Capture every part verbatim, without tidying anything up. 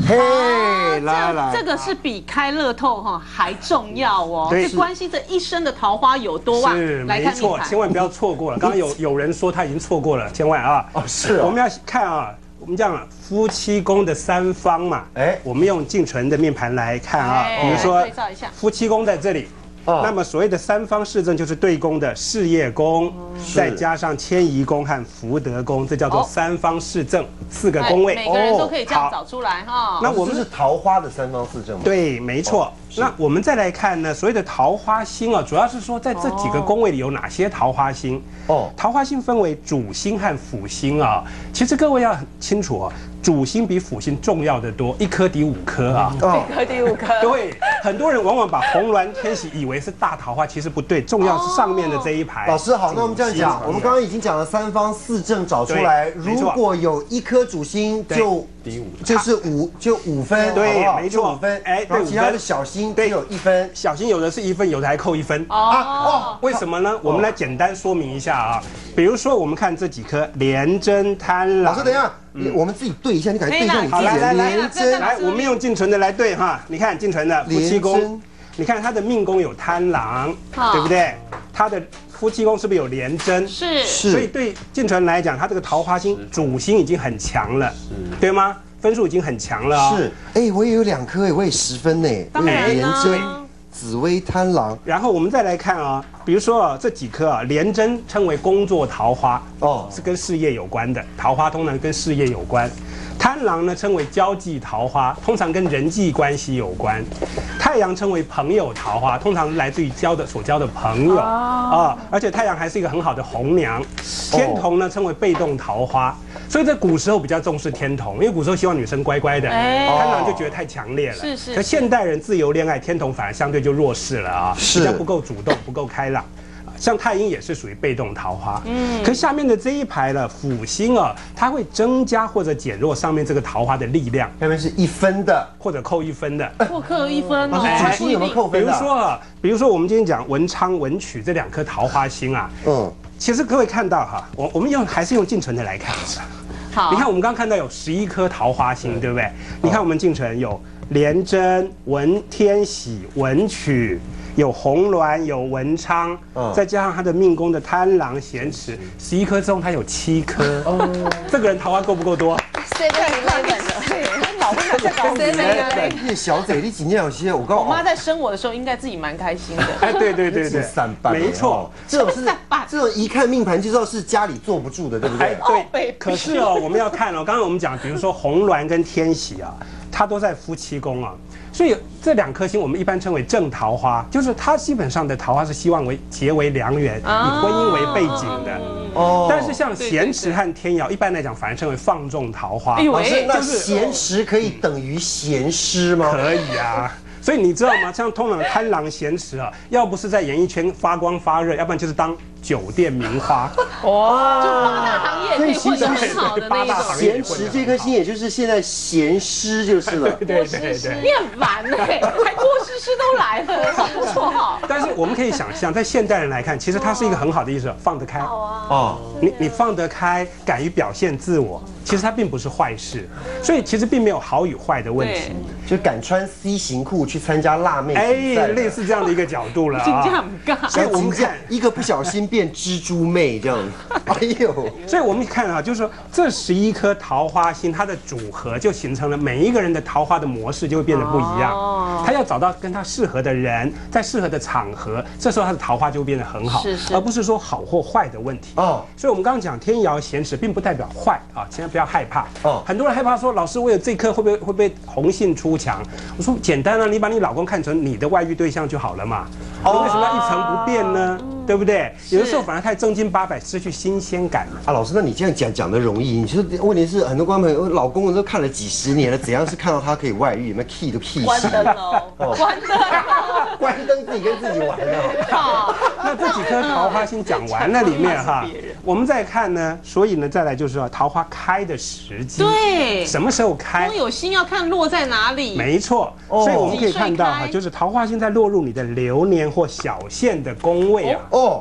嘿，来来， 这个是比开乐透哈还重要哦， 对是关系这一生的桃花有多旺。 是来没错， 看命盘千万不要错过了。刚刚有有人说他已经错过了，千万啊！ 哦是哦我们要看啊，我们讲夫妻宫的三方嘛， 哎哎，我们用净纯的命盘来看啊， 哎比如说来对照一下夫妻宫在这里。 哦那么所谓的三方四正就是对宫的事业宫，再加上迁移宫和福德宫，这叫做哦三方四正四个宫位。 哎每个人都可以这样好找出来哈。 那我们是桃花的三方四正吗？ 对，没错。那我们再来看呢，所谓的桃花星啊，主要是说在这几个宫位里有哪些桃花星。 哦， 桃花星分为主星和辅星啊。其实各位要很清楚哦，主星比辅星重要的多，一颗抵五颗啊。 哦， 一颗第五颗。 对，很多人往往把红鸾天喜以为是大桃花，其实不对，重要是上面的这一排。 老师好，那我们这样讲，我们刚刚已经讲了三方四正找出来， 对没错如果有一颗主星就抵五就是五就五分， 对好不好没错就五分， 哎对然后其他的五分小星只对有一分。 小星有的是一分，有的还扣一分。 哦， 为什么呢？我们来简单说明一下啊。比如说，我们看这几颗廉贞贪狼。 老师等一下，我们自己对一下，你赶快对一下你自好， 己的来来来廉贞。 来，我们用净纯的来对哈。你看净纯的夫妻宫廉贞， 你看他的命宫有贪狼， 好对不对？他的夫妻宫是不是有廉贞？ 是所以是， 对净纯来讲，他这个桃花星主星已经很强了，对吗？分数已经很强了哦。 是，哎，我也有两颗，哎，我也十分呢，我有当然啦廉贞、紫薇贪狼。 然后我们再来看啊，比如说啊，这几颗啊，廉贞称为工作桃花， 哦， 是跟事业有关的，桃花通常跟事业有关。贪狼呢称为交际桃花，通常跟人际关系有关。太阳称为朋友桃花，通常来自于交的所交的朋友啊，而且太阳还是一个很好的红娘。天同呢称为被动桃花，所以在古时候比较重视天同，因为古时候希望女生乖乖的， 哎贪狼就觉得太强烈了。 是是可现代人自由恋爱，天同反而相对就弱势了啊， 是比较不够主动，不够开朗。像太阴也是属于被动桃花，嗯，可下面的这一排呢，辅星啊，它会增加或者减弱上面这个桃花的力量， 下面是一分的， 或者扣一分的。 过克一分哦。 老师主星有没有扣比如分的？ 说啊，比如说我们今天讲文昌、文曲这两颗桃花星啊， 嗯， 其实各位看到哈，我我们用还是用净纯的来看好了。 好， 你看我们刚刚看到有十一颗桃花星，对不对？你看我们净纯有廉贞、文天喜、文曲。有红鸾，有文昌， 嗯再加上他的命宫的贪狼、咸池，十一颗中他有七颗。哦，这个人桃花够不够多？ seven eleven 的，老公在搞 seven 叶小姐，你今天有些我告诉我妈在生我的时候，应该自己蛮开心的。 哎，对对对对， 散半， 没错。 这种是这种一看命盘就知道是家里坐不住的，对不哎对？ 对，可是哦，我们要看哦，刚刚我们讲，比如说红鸾跟天喜啊，它都在夫妻宫啊。所以这两颗星我们一般称为正桃花，就是它基本上的桃花是希望为结为良缘，以婚姻为背景的。 哦但是像咸池和天姚，一般来讲反而称为放纵桃花。 哎呦老师，那就是咸湿可以等于咸湿吗？ 可以啊。所以你知道吗？像通常贪狼咸池啊，要不是在演艺圈发光发热，要不然就是当酒店名花。 哇，就八大行业可以混得很好的那一种。 咸池这颗星，也就是现在咸湿就是了。 对对对对。 你很烦哎，还郭诗诗都来了，什么绰号？ 但是我们可以想象，在现代人来看，其实它是一个很好的意思，放得开。 哦， 你你放得开，敢于表现自我，其实它并不是坏事，所以其实并没有好与坏的问题。 就敢穿 C 型裤去参加辣妹比赛哎， 的， 类似这样的一个角度了金价啊。 很尬。 所以我们看， 一个不小心变蜘蛛妹这样。哎呦， 所以我们看啊，就是说这十一颗桃花星，它的组合就形成了每一个人的桃花的模式就会变得不一样。他要找到跟他适合的人，在适合的场合，这时候他的桃花就会变得很好， 是是而不是说好或坏的问题。 哦， 所以我们刚刚讲天姚咸池，并不代表坏啊，千万不要害怕。 哦很多人害怕说，老师我有这颗会不会会不会红杏出墙？我说简单啊，你把你老公看成你的外遇对象就好了嘛。你为什么要一成不变呢？对不对？有的时候反而太正经八百，失去新鲜感了。 啊，老师，那你这样讲讲的容易，你说问题是很多观众朋友，老公我都看了几十年了，怎样是看到他可以外遇？有没有 key 都 key 关死？ 灯喽，关灯喽。 关灯自己跟自己玩的。 好， 那这几颗桃花星讲完了里面哈，我们再看呢，所以呢再来就是说桃花开的时机， 对， 什么时候开光？有心要看落在哪里。 没错，所以我们可以看到哈， 几岁开就是桃花星在落入你的流年或小限的宫位啊。 哦，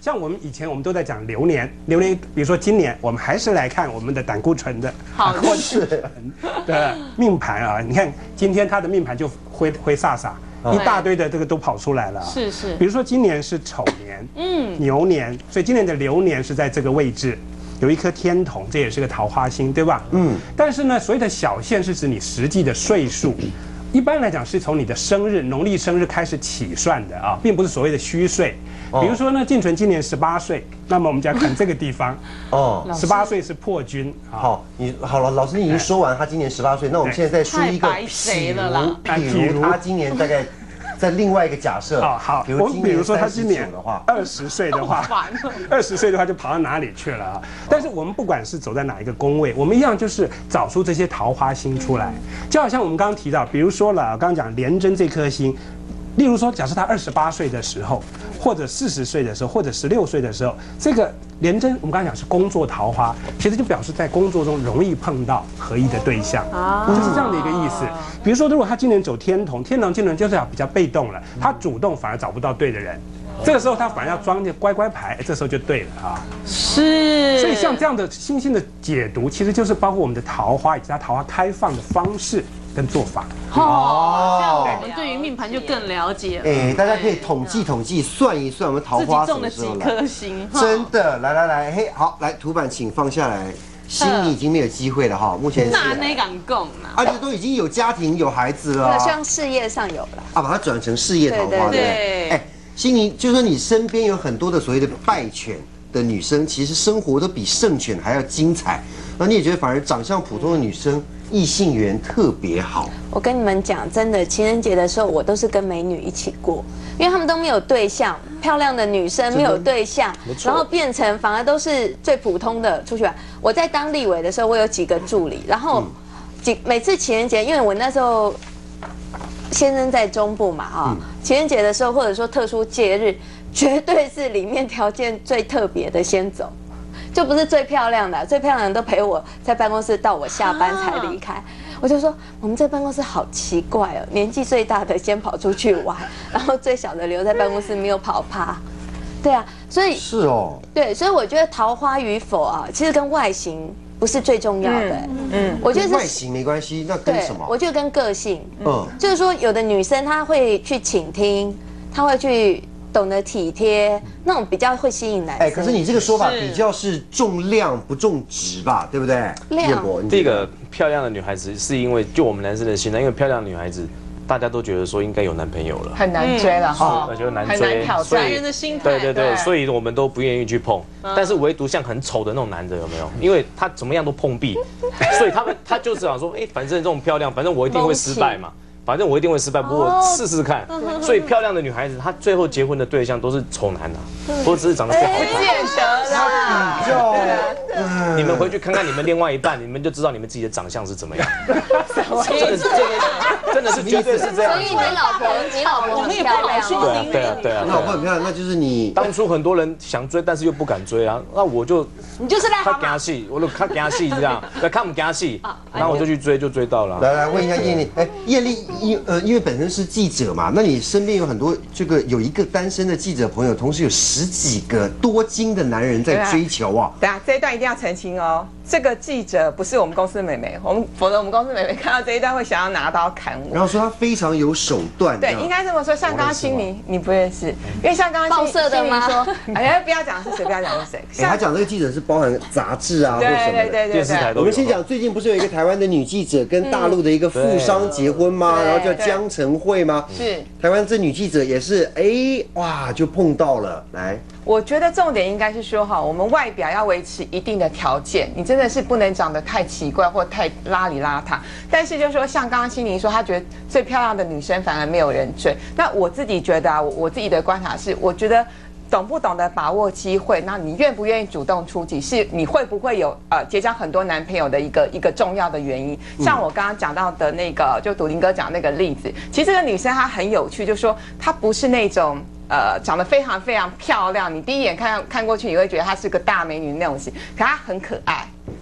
像我们以前我们都在讲流年，流年，比如说今年，我们还是来看我们的胆固醇的好或是的命盘啊。你看今天他的命盘就灰灰飒飒，一大堆的这个都跑出来了。 是是， 比如说今年是丑年，嗯，牛年，所以今年的流年是在这个位置。有一颗天同，这也是个桃花星，对吧？嗯。但是呢，所谓的小限是指你实际的岁数，一般来讲是从你的生日，农历生日开始起算的啊，并不是所谓的虚岁。比如说呢，晋纯今年十八岁，那么我们就要看这个地方。哦。十八岁是破军。 好，你好了，老师你已经说完他今年十八岁，那我们现在再说一个， 譬如， 譬如他今年大概。在另外一个假设， 哦好，我们比如说他今年的话， 二十岁的话，二十岁的话就跑到哪里去了啊？但是我们不管是走在哪一个宫位，我们一样就是找出这些桃花星出来，就好像我们刚刚提到，比如说了，刚刚讲廉贞这颗星。例如说，假设他二十八岁的时候，或者四十岁的时候，或者十六岁的时候，这个廉贞，我们刚才讲是工作桃花，其实就表示在工作中容易碰到合意的对象，就是这样的一个意思。比如说，如果他今年走天同，天同今年就是比较被动了，他主动反而找不到对的人，这个时候他反而要装点乖乖牌，这时候就对了啊。 是。 所以像这样的星星的解读，其实就是包括我们的桃花以及它桃花开放的方式。跟做法哦，这样我们对于命盘就更了解了。 哎，大家可以统计统计，算一算我们桃花什么时候来。 自己中了几颗星？ 真的，来来来，嘿，好，来图板请放下来。心里已经没有机会了哈，目前那那敢供啊？ 而且都已经有家庭有孩子了， 好像事业上有了啊，把它转成事业桃花对。哎，心里就说你身边有很多的所谓的败犬的女生，其实生活都比胜犬还要精彩。那你也觉得反而长相普通的女生？异性缘特别好。 我跟你们讲，真的，情人节的时候我都是跟美女一起过，因为他们都没有对象，漂亮的女生没有对象，然后变成反而都是最普通的出去玩。我在当立委的时候，我有几个助理，然后几每次情人节，因为我那时候先生在中部嘛，啊，情人节的时候或者说特殊节日，绝对是里面条件最特别的先走。就不是最漂亮的，最漂亮的都陪我在办公室到我下班才离开。我就说我们这办公室好奇怪哦，年纪最大的先跑出去玩，然后最小的留在办公室没有跑趴。对啊，所以是哦， 对，所以我觉得桃花与否啊，其实跟外形不是最重要的。嗯，我觉得是外形没关系，那跟什么？ 我觉得跟个性。嗯，就是说有的女生她会去倾听，她会去。懂得体贴，那种比较会吸引男生。 哎，可是你这个说法比较是重量不重质吧，对不对？ 量。 第一个漂亮的女孩子是因为就我们男生的心态，因为漂亮的女孩子大家都觉得说应该有男朋友了， 很难追了哈， 我觉得难追， 所以人的心态， 对对对，所以我们都不愿意去碰。但是唯独像很丑的那种男的有没有？因为他怎么样都碰壁，所以他们他就是想说，哎，反正这种漂亮，反正我一定会失败嘛。反正我一定会失败，不过试试看。所以漂亮的女孩子，她最后结婚的对象都是丑男啊，或者只是长得不好看。 见得啦， 就你们回去看看你们另外一半，你们就知道你们自己的长相是怎么样。真的是这个，真的是绝对是这样。 所以你老婆，你老婆很漂亮。 对啊，对啊，对啊。 你老婆很漂亮，那就是你当初很多人想追，但是又不敢追啊。那我就你就是癞蛤蟆。 他惊戏，我就看惊戏这样，看不惊戏，然后我就去追，就追到了。 来来问一下艳丽，哎，艳丽。因呃，因为本身是记者嘛，那你身边有很多这个有一个单身的记者朋友，同时有十几个多金的男人在追求啊。 等下这一段一定要澄清哦，这个记者不是我们公司的妹妹，我们否则我们公司妹妹看到这一段会想要拿刀砍我。 然后说她非常有手段。 对，应该这么说。像刚刚心明你不认识，因为像刚刚报社的吗？ 说，哎呀，不要讲是谁，不要讲是谁。 哎，他讲这个记者是包含杂志啊，或什么的。 对对对对。 我们先讲，最近不是有一个台湾的女记者跟大陆的一个富商结婚吗？然后叫江晨慧吗？ 是。 台湾这女记者也是，哎，哇，就碰到了。来， 我觉得重点应该是说哈，我们外表要维持一定的条件，你真的是不能长得太奇怪或太邋里邋遢。但是就是说，像刚刚心灵说，她觉得最漂亮的女生反而没有人追。那我自己觉得啊，我我自己的观察是，我觉得。懂不懂得把握机会？那你愿不愿意主动出击？是你会不会有呃结交很多男朋友的一个一个重要的原因。像我刚刚讲到的那个，就笃林哥讲那个例子，其实这个女生她很有趣，就是说她不是那种呃长得非常非常漂亮，你第一眼看看过去你会觉得她是个大美女那种型，可她很可爱。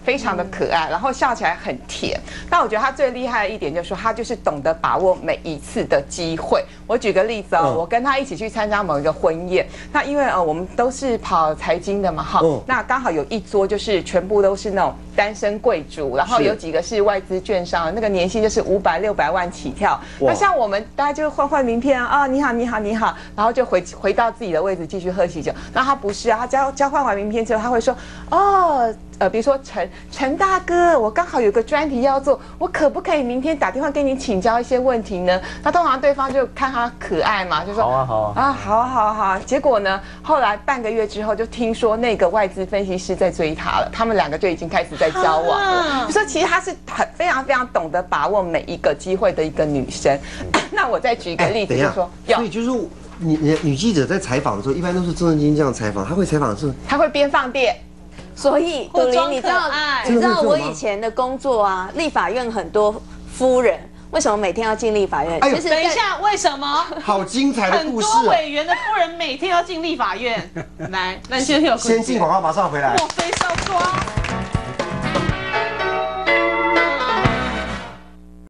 非常的可爱，然后笑起来很甜。那我觉得他最厉害的一点就是说，他就是懂得把握每一次的机会。我举个例子哦，我跟他一起去参加某一个婚宴，那因为呃我们都是跑财经的嘛哈，那刚好有一桌就是全部都是那种单身贵族，然后有几个是外资券商，那个年薪就是五百六百万起跳。那像我们大家就换换名片啊，啊你好你好你好，然后就回回到自己的位置继续喝喜酒。那他不是啊，他交交换完名片之后，他会说哦。呃，比如说陈陈大哥，我刚好有个专题要做，我可不可以明天打电话跟你请教一些问题呢？那通常对方就看他可爱嘛，就说好啊好啊啊好啊好啊好啊。结果呢，后来半个月之后就听说那个外资分析师在追他了，他们两个就已经开始在交往了。就说其实他是很非常非常懂得把握每一个机会的一个女生。那我再举一个例子，就说， 所以就是女女女记者在采访的时候，一般都是正正经经这样采访，她会采访的是， 她会边放电。 所以，朵琳，你知道，你知道我以前的工作啊，立法院很多夫人，为什么每天要进立法院？ 哎，等一下，为什么？ 好精彩的故事！ 很多委员的夫人每天要进立法院。来，那先有先进广告，马上回来。 莫非少庄。